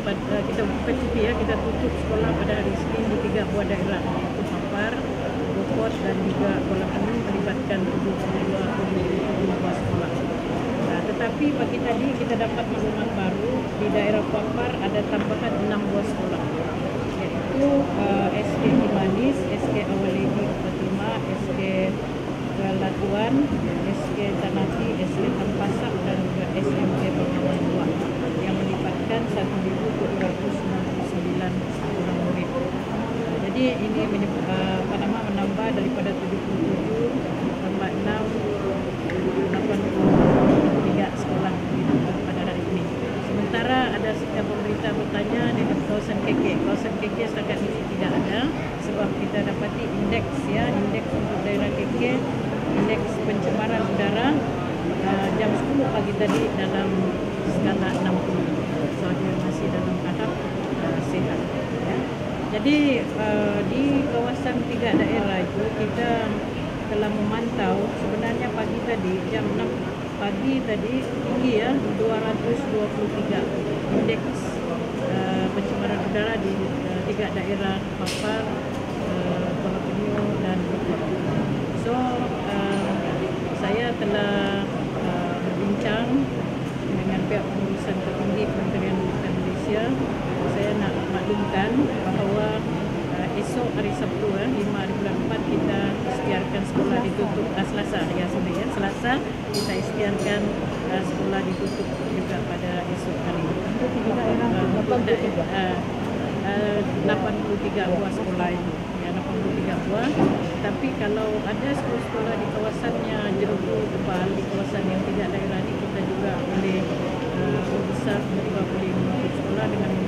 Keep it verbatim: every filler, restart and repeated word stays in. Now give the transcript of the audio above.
pada kita buka cuti ya, kita tutup sekolah pada hari Senin di tiga buah daerah, yaitu Papar, Beaufort dan juga Kuala Penuh, melibatkan tujuh puluh dua buah sekolah. Nah, tetapi pagi tadi kita dapat maklumat baru di daerah Papar ada tambahan enam buah sekolah, yaitu uh, S K Kimanis, S K Awaledi Fatima, S K Latuan, S K Tanati, S K Tampasak dan juga S M K Bengawan dua yang melibatkan satu ribu tujuh ratus enam puluh sembilan orang murid. Uh, jadi ini uh, apa nama menambah daripada tujuh puluh tujuh tambah enam, delapan puluh tiga sekolah pada hari ini. Sementara ada sekian pemerintah bertanya di kawasan K K. Kawasan K K setakat ini tidak ada sebab kita dapati indeks ya, indeks untuk daerah K K, indeks pencemaran udara uh, jam sepuluh pagi tadi dalam skala enam puluh. So dia masih dalam tahap uh, sihat ya. Jadi uh, di kawasan tiga daerah itu kita telah memantau sebenarnya pagi tadi jam enam pagi tadi tinggi ya, dua ratus dua puluh tiga indeks uh, pencemaran udara di uh, tiga daerah Papar, uh, Kuala Penuh dan Beaufort. So uh, saya telah uh, berbincang dengan pihak pengurusan tertinggi Kementerian Pendidikan Malaysia. Saya nak maklumkan bahawa uh, esok hari Sabtu eh, lima hari bulan empat kita isytiharkan sekolah ditutup. uh, Selasa ya sorry ya Selasa kita isytiharkan uh, sekolah ditutup juga pada esok hari. Untuk tiga daerah uh, uh, lapan puluh tiga buah sekolah itu ya, lapan puluh tiga buah. Tapi kalau ada sekolah-sekolah di kawasannya Jerubu, Kebal, di kawasan yang tidak daerah ini kita juga boleh uh, besar juga boleh menutup sekolah dengan